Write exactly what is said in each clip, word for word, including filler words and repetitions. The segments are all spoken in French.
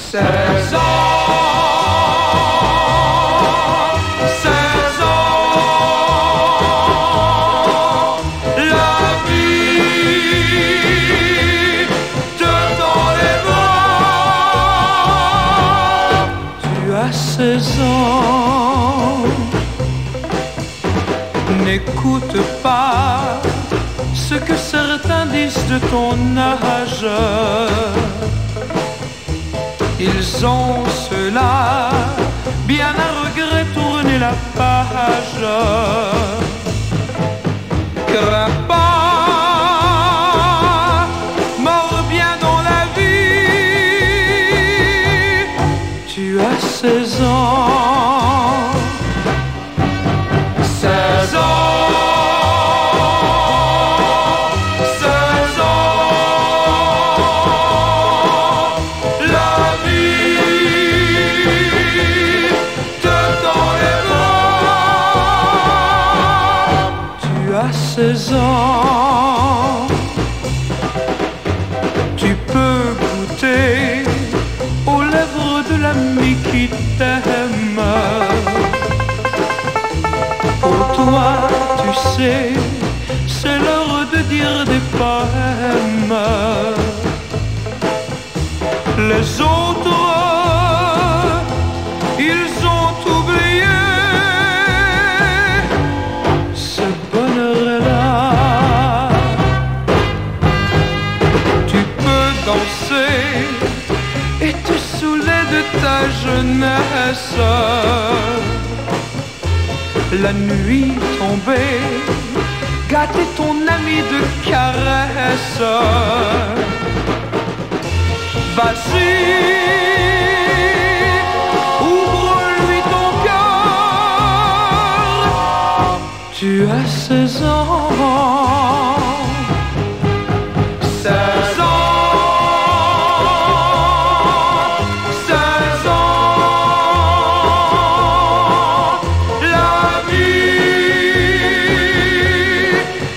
seize ans, seize ans, la vie te tend les bras. Tu as seize ans, n'écoute pas ce que certains disent de ton âge. Ils ont cela bien à regret tourner la page. Crains pas, mors bien dans la vie. Tu as seize ans, seize ans. seize ans, tu peux goûter aux lèvres de l'ami qui t'aime. Pour toi, tu sais, c'est l'heure de dire des poèmes. Les autres, ils ont oublié et te saouler de ta jeunesse. La nuit tombée, gâter ton ami de caresses. Vas-y, ouvre-lui ton cœur. Tu as seize ans, seize ans.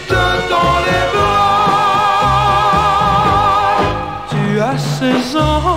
seize ans.